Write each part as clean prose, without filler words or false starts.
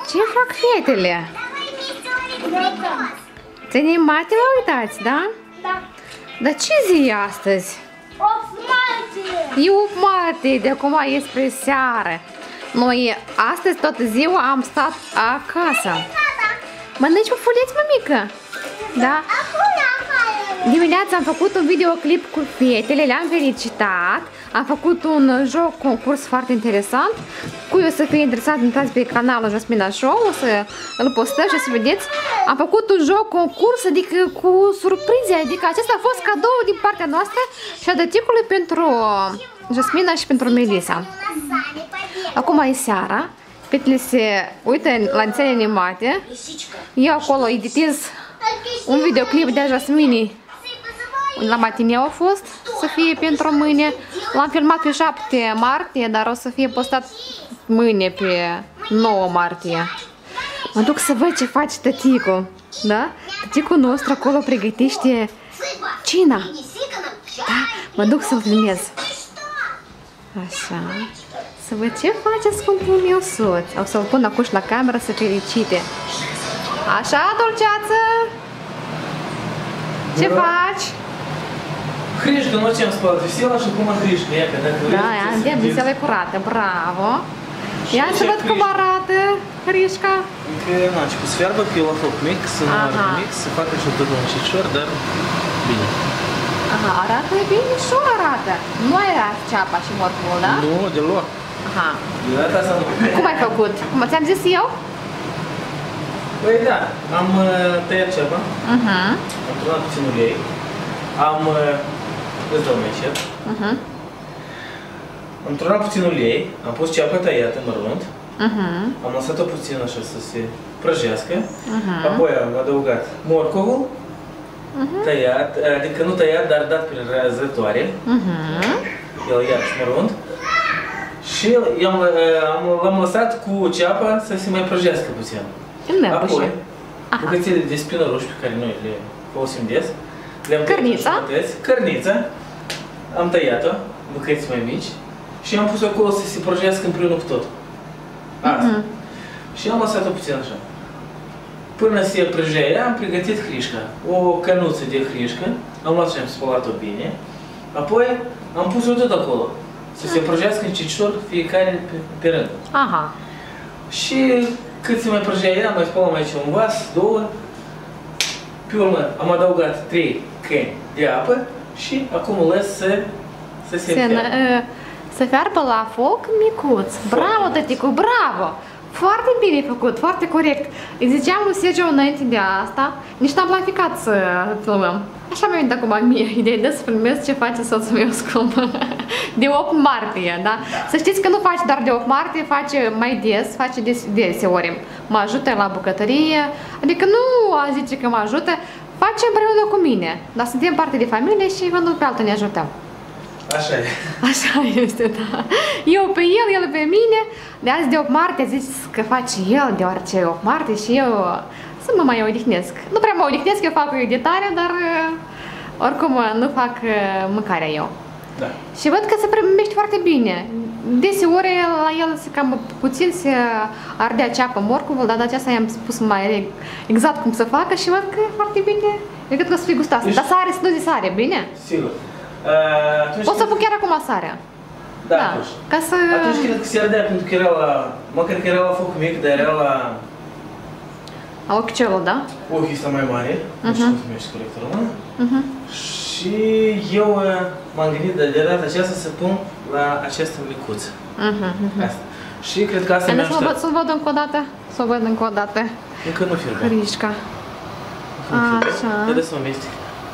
ce fac fetele? Ține mate, vă uitați, da? Da. Dar ce zi e astăzi? 8 martie. E 8 martie, de acum e spre seară. Noi astăzi toată ziua am stat acasă. Mănânci pufuleți, mămică? Da? Dimineața am făcut un videoclip cu fetele, le-am felicitat. Am făcut un joc concurs foarte interesant. Cui o să fie interesat, intrați pe canalul Jasmina Show, o să îl postăm și o să vedeți. Am făcut un joc concurs, adică cu surprize, adică acesta a fost cadou din partea noastră și a tăticului pentru Jasmina și pentru Melissa. Acum e seara, fetele se uită la țele animate. Eu acolo editez un videoclip de Jasmini. La matineu a fost să fie pentru mâine. L-am filmat pe 7 martie, dar o să fie postat mâine pe 9 martie. Mă duc să văd ce face tăticul. Da? Tăticul nostru acolo pregătește cina. Da? Mă duc să-l filmez. Așa. Să văd ce face scumpul meu soț. O să-l pun acum la cameră să felicite. Așa, dulceață? Ce faci? Hrișcă, nu ce am spălat visela și acum hrișcă. Ia că dacă da, vedem, visela e curată, bravo. Ia să văd cum arată hrișca. Încă n-a început să fiarbă, că eu la foc mic, să nu arde mic, să facă și tot un cicior, dar bine. Aha, arată bine și arată. Nu ai ras ceapa și morcul, da? Nu, deloc. Aha. De data asta nu. Cum ai făcut? Cum ți-am zis eu? Păi da, am tăiat ceapa, am turnat puțin ulei, am îți dau mai încet. Am turnat puțin ulei, am pus ceapa tăiată mărunt, am lăsat-o puțin așa să se prăjească, apoi am adăugat morcovul, tăiat, adică nu tăiat, dar dat prin răzătoare, el iarăși mărunt, și l-am lăsat cu ceapa să se mai prăjească puțin. Apoi, bucățele de spinăruși pe care noi le folosim des, le-am tăiat cărnița, am tăiat-o, bucăți mai mici, și am pus-o acolo să se prăjească împreună cu tot. Asta. Și am lăsat-o puțin așa. Până se prăjea ea, am pregătit hrișca. O cănuță de hrișcă, am luat și am spălat-o bine, apoi am pus-o tot acolo, să se prăjească în cicior fiecare pe rând. Și cât se mai prăjea ea, mai spălam aici un vas, 2, pe urmă am adăugat 3 căni de apă și acum o lăs să se fiarbă. Să fiarbă la foc micuț. Bravo, tăticu, bravo! Foarte bine făcut, foarte corect. Îi ziceam lui Sergio înainte de asta, nici n-am planificat să filmăm. Așa mi-a venit acum mie ideea de să filmez ce face soțul meu scump. De 8 martie, da? Să știți că nu face doar de 8 martie, face mai des, face deseori. Mă ajută la bucătărie, adică nu a zice că mă ajută, face împreună cu mine. Dar suntem parte de familie și unul pe altul ne ajutăm. Așa e. Așa este, da. Eu pe el pe mine. De azi de 8 martie zis că face el, deoarece e 8 martie și eu să mă mai odihnesc. Nu prea mă odihnesc, eu fac o editare, dar oricum nu fac mâncarea eu. Da. Și văd că se primește foarte bine. Deseori la el cam puțin se ardea ceapă morcovul, dar de aceasta i-am spus mai exact cum să facă și văd că e foarte bine. Eu cred că o să fie gustoasă. Dar sare, să nu zi sare, bine? Sigur. O să pun chiar acum sarea. Da, atunci. Ca să... Atunci cred că se ardea pentru că era la... Măcar că era la foc mic, dar era la... La ochicelul, da? Ochii ăsta mai mare, nu știu cum se numește corect în română. Și eu m-am gândit de data aceasta să pun la această micuță. Asta. Și cred că asta mi-a ajutat. Să-l văd încă o dată? Să-l văd încă o dată. Încă nu fierbea. Hrișca. Așa. Dă să mă mestec.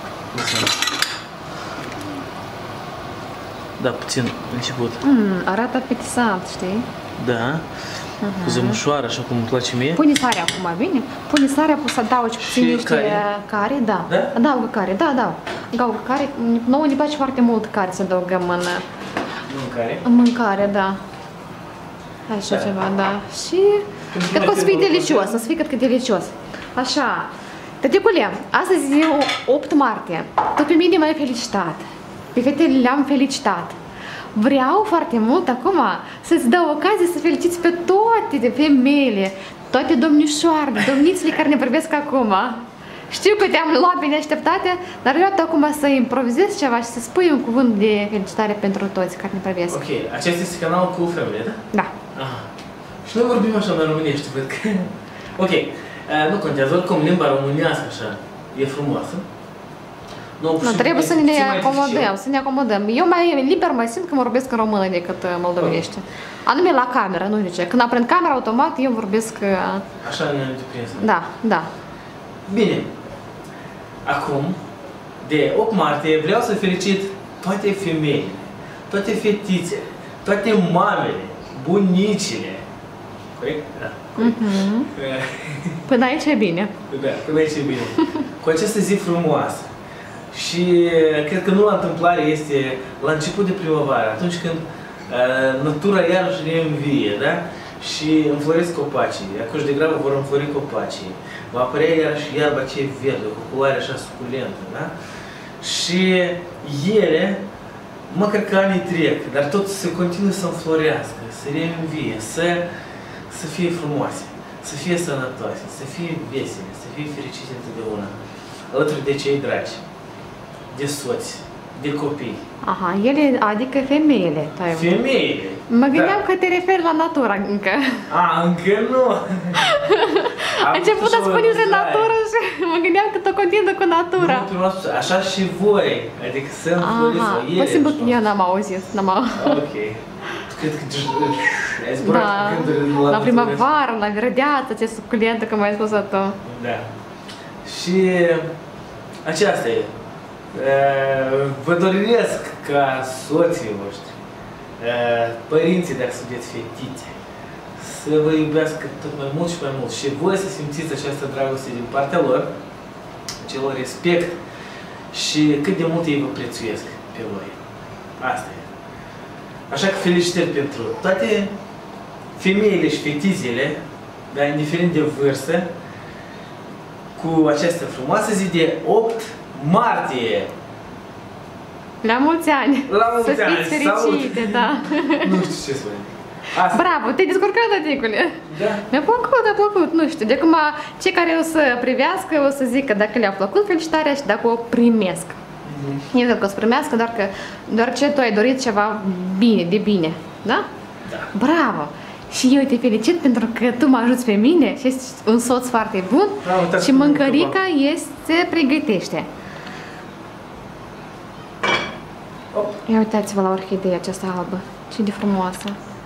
Da, puțin început. Arată apetisant, știi? Da. Cu zămușoară, așa cum îmi place mie. Pune sarea acum, bine? Pune sarea, poți să adaugi puțin niște care, da. Adaugă care, da. Adaugă care. Nouă ne place foarte mult care să adăugăm în mâncare. În mâncare, da. Așa ceva, da. Și cred că o să fie delicios, o să fie cred că delicios. Așa. Tăticule, astăzi e 8 martie. Tu pe mine m-ai felicitat. Pe fetele le-am felicitat. vreau foarte mult acum să-ți dau ocazie să feliciți pe toate femeile, toate domnișoarele, domnițele care ne privesc acum. Știu că te-am luat pe neașteptate, dar vreau acum să improvizez ceva și să spui un cuvânt de felicitare pentru toți care ne privesc. Ok, acesta este canalul cu femeile, da? Da. Aha. Și noi vorbim așa în românește, văd că... Ok, nu contează, oricum limba românească așa e frumoasă. Nu, trebuie să ne acomodăm, să ne acomodăm. Eu mai liber mai simt când vorbesc în română decât moldovenește. Anume la cameră, nu știu ce. Când aprind camera, automat eu vorbesc... Așa ne-am deprins. Da, da. Bine. Acum, de 8 martie, vreau să felicit toate femeile, toate fetițele, toate mamele, bunicile. Corect? Da. Până aici e bine. Da, până aici e bine. Cu această zi frumoasă. Și cred că nu la întâmplare este la început de primăvară, atunci când natura iarăși reînvie, da? Și înfloresc copacii, atunci de grabă vor înflori copacii. Va apărea iarăși iarba aceea verde, cu culoare așa suculentă, da? Și ele, măcar că anii trec, dar tot se continuă să înflorească, să reînvie, să fie frumoase, să fie sănătoase, să fie vesele, să fie fericite întotdeauna, alături de cei dragi, de soți, de copii. Aha, ele, adică femeile. Femeile! Mă gândeam că te referi la natura încă. A, încă nu! Ai început să spui despre natură și mă gândeam că tot continuă cu natura. Nu, așa și voi, adică să înfloriți la ele. Posibil că eu n-am auzit, n-am auzit. Ok. Cred că ai zburat cu gândurile la primăvară, la verdeață, ce suculentă, că m-ai spus tu. Da. Și aceasta e. Vă doresc ca soții voștri, părinții dacă sunteți fetițe, să vă iubească tot mai mult și mai mult și voi să simțiți această dragoste din partea lor, celor respect și cât de mult ei vă prețuiesc pe voi. Asta e. Așa că felicitări pentru toate femeile și fetițele, dar indiferent de vârstă, cu această frumoasă zi de 8 martie. La mulți ani! La mulți să fiți fericite, da. Nu știu ce spune. Bravo, te-ai descurcat, Adicule. Da. Mi-a plăcut, nu știu. De acum, cei care o să privească, o să zică dacă le-a plăcut felicitarea și dacă o primesc. Eu cred că o să primească, doar ce tu ai dorit ceva bine, de bine. Da? Da. Bravo! Și eu te felicit pentru că tu mă ajuți pe mine și ești un soț foarte bun și mâncărica se pregătește. Ia uitați-vă la orhideea aceasta albă. Ce de frumoasă.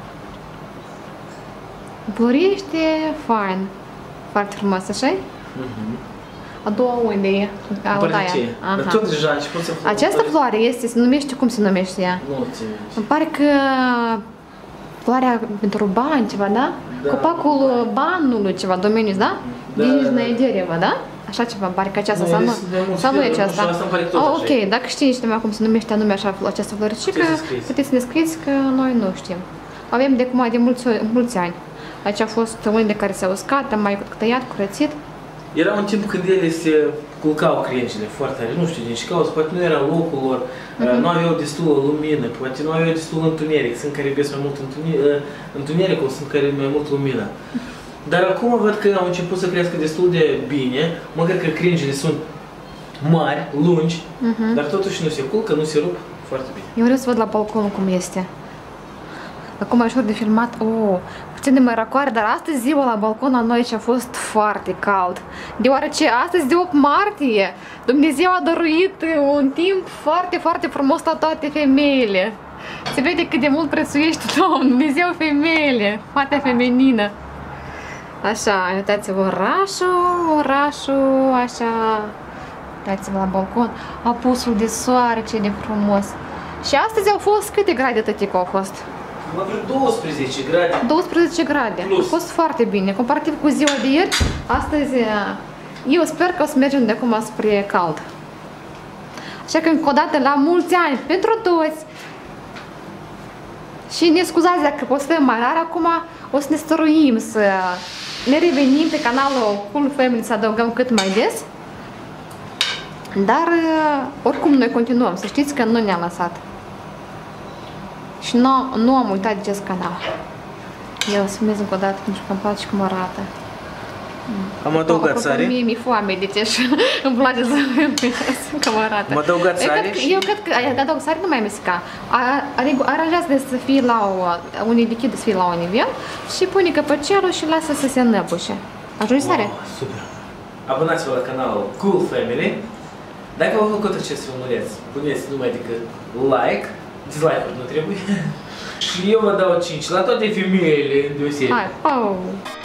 Florește fain. Foarte frumoasă, așa-i? A doua unde e? Dar tot deja a început să... Această floare este, se numește, cum se numește ea? Nu ține. Îmi pare că floarea pentru bani, ceva, da? Copacul banului, ceva, domeniul, da? Nijnaia dereva, da? Așa ceva, pare că aceasta sau nu e aceasta? Ok, dacă știi cineva cum se numește anume așa această floricică, puteți să ne scrieți că noi nu știm. Avem de acum de mulți ani. Aici a fost unele care s-au uscat, am mai tăiat, curățit. Era un timp când ele se culcau crengile foarte tare, nu știu din ce cauză, poate nu era locul lor, nu aveau destulă lumină, poate nu aveau destul întuneric, sunt care iubesc mai mult întunericul, sunt care mai mult lumină. Dar acum văd că au început să crească destul de bine, măcar că crengile sunt mari, lungi, dar totuși nu se culcă, nu se rup, foarte bine. Eu vreau să văd la balcon cum este. Acum e ușor de filmat, puțin de mai răcoare, dar astăzi ziua la balcon la noi și a fost foarte cald. Deoarece astăzi de 8 martie Dumnezeu a dăruit un timp foarte, foarte frumos la toate femeile. Se vede cât de mult prețuiește Dumnezeu femeile, partea feminină. Așa, uitați-vă orașul, așa. Uitați-vă la balcon, apusul de soare, ce de frumos. Și astăzi au fost câte grade, tătică, au fost? Mă vreo 12 grade. 12 grade. Plus. A fost foarte bine. Comparativ cu ziua de ieri, astăzi eu sper că o să mergem de acum spre cald. Așa că încă o dată la mulți ani pentru toți. Și ne scuzați dacă postăm mai rar acum, o să ne stăruim să ne revenim pe canalul Cool Family, să adăugăm cât mai des. Dar oricum noi continuăm, să știți că nu ne-am lăsat. Și nu am uitat de acest canal. Eu o să filmez încă o dată pentru că îmi place cum arată. Am adăugat sare. Mie mi-e foame, deci îmi place să filmez cum arată. Am adăugat sare. Eu cred că adaug sare nu mai amesteca. Aranjează să fie la un lichid, să fie la un nivel și pune căpăcelul și lasă să se înăbușe. Ajungi sare? Super! Abonați-vă la canalul Cool Family. Dacă vă plăcut acest filmuleț, puneți numai decât like, dislike-uri nu trebuie. Și eu vă dau 5 la toate femeile deosebit. Hai, oh!